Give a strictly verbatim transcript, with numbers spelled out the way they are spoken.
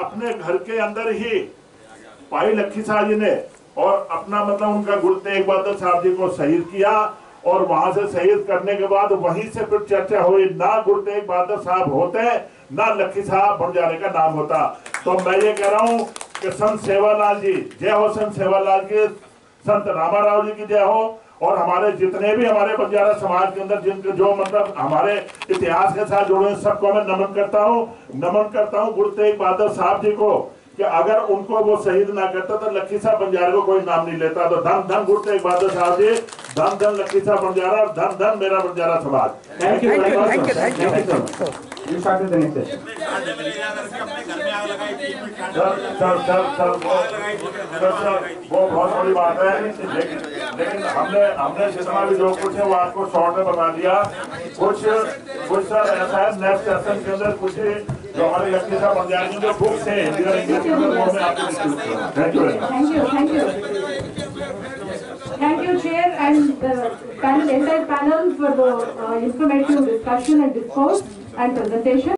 अपने घर के अंदर ही भाई लखी साहब जी ने और अपना मतलब उनका गुरु तेग बहादुर साहब जी को शहीद किया और वहां से शहीद करने के बाद वहीं से फिर चर्चा हुई, ना गुरु तेग बहादुर साहब होते ना लखी साहब बंजारे का नाम होता। तो मैं ये कह रहा हूँ कि संत सेवालाल जी जय हो, संत सेवालाल की, संत रामाराव जी की जय हो, और हमारे जितने भी हमारे बंजारा समाज के अंदर जिनके जो मतलब हमारे इतिहास के साथ जुड़े हैं सबको मैं नमन करता हूँ नमन करता हूँ गुरु तेग बहादुर साहब जी को कि अगर उनको वो शहीद ना करता तो लखी साहब बंजारे को कोई नाम नहीं लेता। तो धन धन गुरु तेग बहादुर साहब जी, धन धन लखी साहब बंजारा, धन धन मेरा बंजारा समाज। Thank you very much, thank you thank you. You start with the next. Sir sir sir sir वो बहुत बड़ी बात है, लेकिन लेकिन हमने हमने जितना भी जो कुछ है वो आपको शॉर्ट में बता दिया। कुछ कुछ सर ऐसा है नेक्स्ट सेशन के अंदर कुछ जो हमारे लखी साहब बंजारे की जो बुक्स हैं thank you thank you thank you Thank you, Chair and the panel, entire panel for the uh, informative discussion and discourse and presentation.